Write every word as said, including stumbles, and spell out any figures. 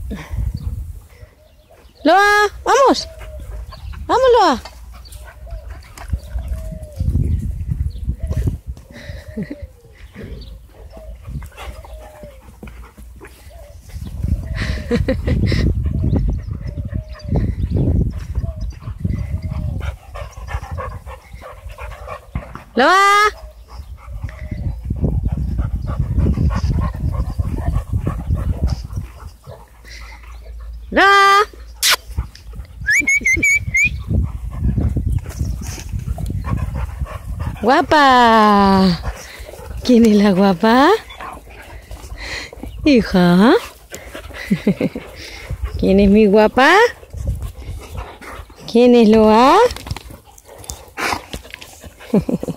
Loa, vamos. Vamos, Loa. Loa. Loa. Guapa. ¿Quién es la guapa? Hija. ¿Quién es mi guapa? ¿Quién es Loa?